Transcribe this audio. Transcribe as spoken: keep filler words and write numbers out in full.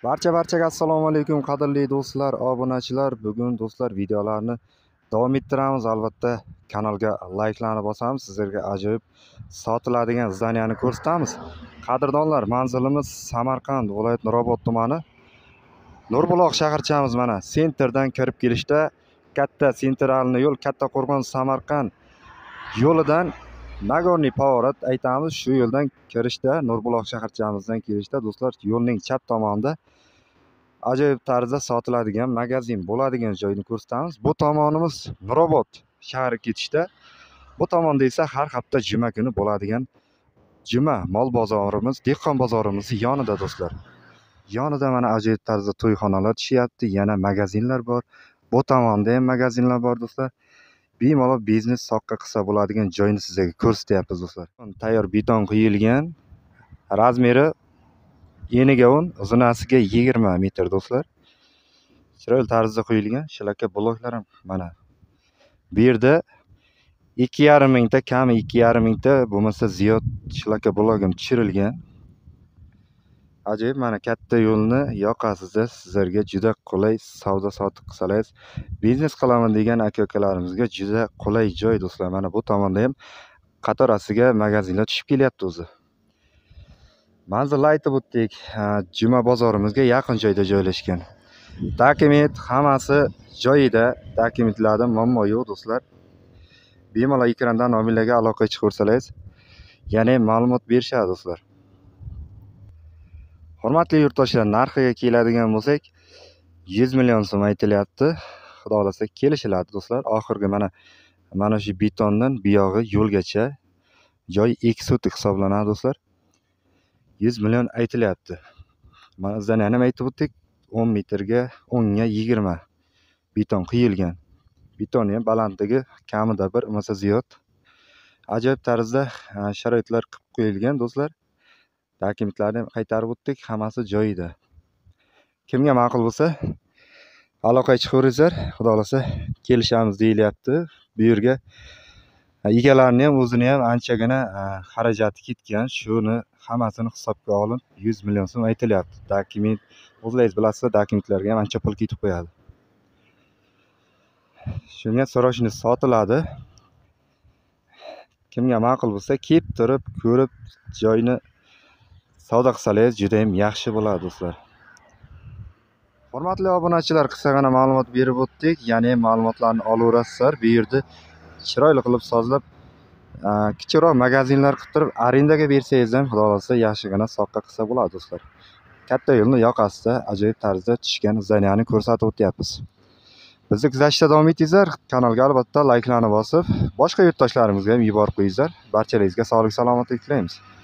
Barcha barchaga assalomu alaykum qadrli do'stlar, obunachilar. Bugun do'stlar videolarni davom ettiramiz. Albatta kanalga layklarni bosamiz. Sizlarga ajoyib sotiladigan zdaniyani ko'rsatamiz. Qadrdonlar, manzilimiz Samarqand viloyat Nurobod tumani Nurbuloq shaharchamiz. Mana sentrdan kirib kelishda katta sentralni yo'l, katta qo'rg'on Samarqand yo'lidan Nagorniy Pavorat aytamiz. Shu yo'ldan kirishda, Nurbuloq shaharchamizdan kelishda do'stlar, yo'lning chap tomonida ajoyib tarzda sotiladigan magazin bo'ladigan joyni ko'rsatamiz. Bu tomonimiz Nurobod shahri ketishda, bu tomonda esa har hafta juma kuni bo'ladigan juma mol bozorimiz, dehqon bozorimiz yonida do'stlar. Yonida mana ajoyib tarzda to'yxonalar tushyapti, yana magazinlar bor. Bu tomonda ham magazinlar bor do'stlar. Bemalol biznes soqqa qilsa bo'ladigan joyni sizlarga ko'rsatyapmiz do'stlar. Tayyor beton quyilgan, razmeri eniga o'n, uzunasiga yigirma metr do'stlar. Chiroyli tarzda quyilgan shlaka bloklar ham mana. Bu yerda ikki yarim mingta, kami ikki yarim mingta, bo'lmasa ziyod shlaka blok ham tushirilgan. Ajoyib, mana katta yo'lni yoqasida sizlarga juda qulay savdo sotiq qilsangiz, biznes qilaman degan aka-ukalarimizga juda qulay joy do'stlar. Mana bu tomonda ham qator asiga magazinlar tushib kelyapti o'zi. Manzilni aytib o'tdik, juma bozorimizga yaqin joyda joylashgan. Dokument hammasi joyida, dokumentlarda muammo yo'q do'stlar. Bemalol ekrandan nomerlarga aloqa chiqarsangiz, yana ma'lumot berishadi do'stlar. Hurmatli yurtdoshlar, narxiga keladigan bo'lsak, yuz million so'm aytilyapti. Xudo xolasa kelishiladi do'stlar. Oxirgi mana mana shu betondan buyog'i yo'lgacha joy eksotik hisoblanadi do'stlar. yuz million aytilyapti. Mana zdaniyani ham aytib o'tdik, o'n metrga o'n ga yigirma beton quyilgan. Betonni ham balandligi kamida bir, emas ziyod. Ajoyib tarzda sharoitlar qilib qo'yilgan do'stlar. Dokumentlarni ham qaytarib o'tdik, hammasi joyida. Kimga ma'qul bo'lsa, aloqaga chiqaveringlar. Xudo xolasa kelishamiz deyilyapti. Bu yerga egalarining ham o'zini ham anchagina xarajati ketgan. Shuni hammasini hisobga olib yuz million so'm aytilyapti. Dokument, o'zlaringiz bilasizlar, dokumentlarga ham ancha pul ketib qo'yadi. Shunga so'rashni sotiladi. Kimga ma'qul bo'lsa, kelib turib, ko'rib, joyni savdo qilsangiz juda ham yaxshi bo'ladi do'stlar. Hurmatli obunachilar, qisqagina ma'lumot berib o'tdik. Ya'ni ma'lumotlarni olaverasizlar. Bu yerda chiroyli qilib sozlab, kichikroq magazinlar qilib turib, arendaga bersangiz ham xudo xolasa yaxshigina soqqa qilsa bo'ladi do'stlar. Katta yo'lni yoqasida ajoyib tarzda tushgan zdaniyani ko'rsatib o'tyapmiz. Bizni kuzatishda davom etingizlar. Kanalga albatta layklarni bosib, boshqa yurtdoshlarimizga ham yuborib qo'yingizlar. Barchalaringizga sog'lik, salomatlik tilaymiz.